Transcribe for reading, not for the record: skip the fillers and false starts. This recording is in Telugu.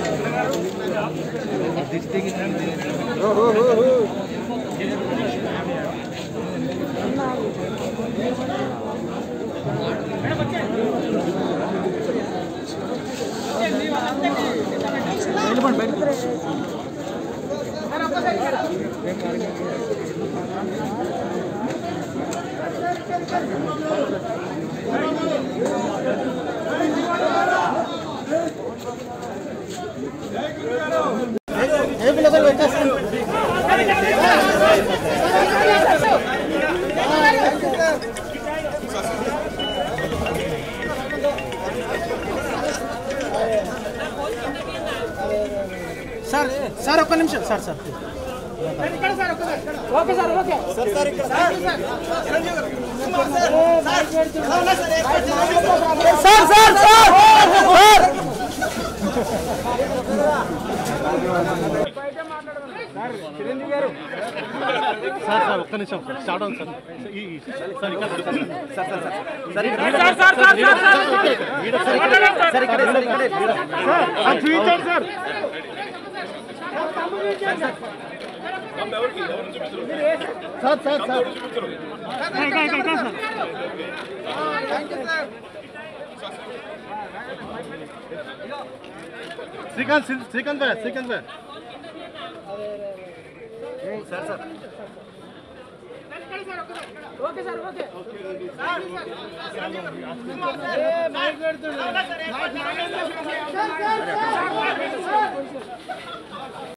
సార్ ఒక్క నిమిషం sir sir okay sir okay sir sir ఇక్కడ sir sir sir sir Chiranjeevi గారు సార్ సార్ ఒక్క నిమిషం సార్ స్టార్ట్ అవును సార్ సార్ ఇక్కడ sir sir sir sir sir sir ఇక్కడ సార్ చూపించండి sir sir sir sir Srikanth Srikanth భాయ్ శ్రీకాంత్ భాయ్ sir sir okay sir okay